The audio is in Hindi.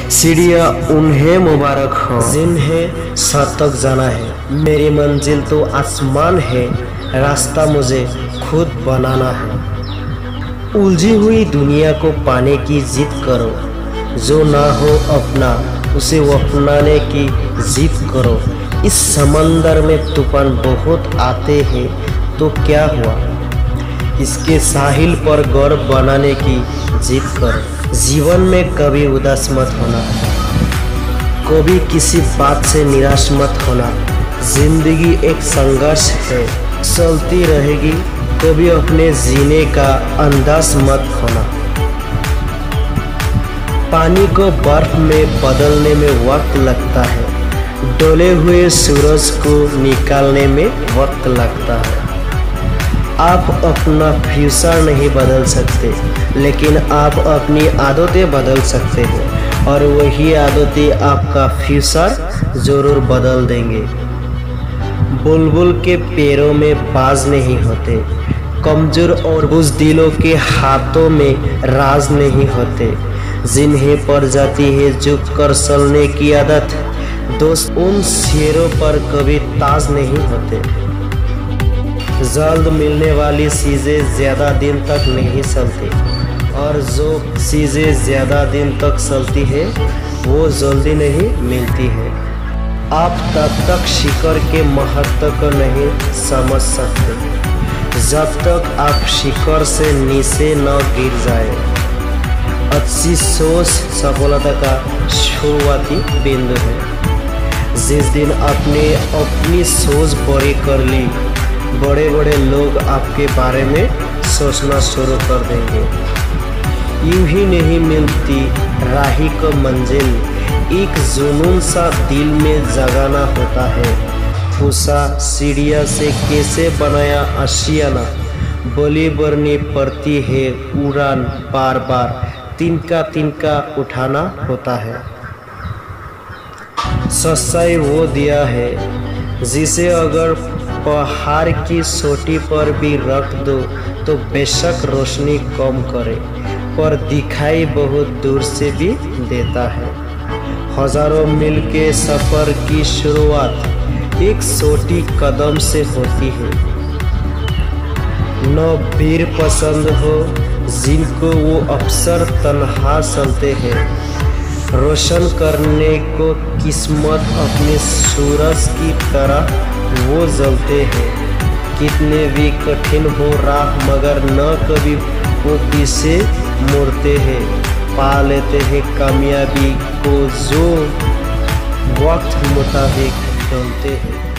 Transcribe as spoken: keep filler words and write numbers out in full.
सीढ़ियाँ उन्हें मुबारक हो जिन्हें सर तक जाना है। मेरी मंजिल तो आसमान है, रास्ता मुझे खुद बनाना है। उलझी हुई दुनिया को पाने की जिद करो, जो ना हो अपना उसे अपनाने की जिद करो। इस समंदर में तूफान बहुत आते हैं तो क्या हुआ, इसके साहिल पर घर बनाने की जिद करो। जीवन में कभी उदास मत होना, कभी किसी बात से निराश मत होना। जिंदगी एक संघर्ष है, चलती रहेगी, कभी अपने जीने का अंदाज मत खोना। पानी को बर्फ में बदलने में वक्त लगता है, डोले हुए सूरज को निकालने में वक्त लगता है। आप अपना फ्यूचर नहीं बदल सकते, लेकिन आप अपनी आदतें बदल सकते हैं, और वही आदतें आपका फ्यूचर जरूर बदल देंगे। बुलबुल के पैरों में बाज नहीं होते, कमजोर और बुज़दिलों के हाथों में राज नहीं होते। जिन्हें पड़ जाती है झुक कर चलने की आदत, दोस्त उन शेरों पर कभी ताज नहीं होते। जल्द मिलने वाली चीज़ें ज़्यादा दिन तक नहीं चलती, और जो चीज़ें ज़्यादा दिन तक चलती है वो जल्दी नहीं मिलती है। आप तब तक शिखर के महत्व को नहीं समझ सकते जब तक आप शिखर से नीचे न गिर जाए। अच्छी सोच सफलता का शुरुआती बिंदु है। जिस दिन आपने अपनी सोच बड़ी कर ली, बड़े बड़े लोग आपके बारे में सोचना शुरू कर देंगे। यूं ही नहीं मिलती राही को मंजिल, एक जुनून सा दिल में जगाना होता है। पूछा सीढ़िया से कैसे बनाया आशियाना, बोली बरनी पड़ती है उड़ान बार बार, तिनका तिनका उठाना होता है। सच्चाई वो दिया है जिसे अगर पहाड़ की चोटी पर भी रख दो तो बेशक रोशनी कम करे, पर दिखाई बहुत दूर से भी देता है। हजारों मील के सफर की शुरुआत एक छोटी कदम से होती है। न भीड़ पसंद हो जिनको वो अक्सर तन्हा चलते हैं, रोशन करने को किस्मत अपने सूरज की तरह वो जलते हैं। कितने भी कठिन हो राह मगर न कभी वो पीछे मुड़ते हैं, पा लेते हैं कामयाबी को जो वक्त मुताबिक चलते हैं।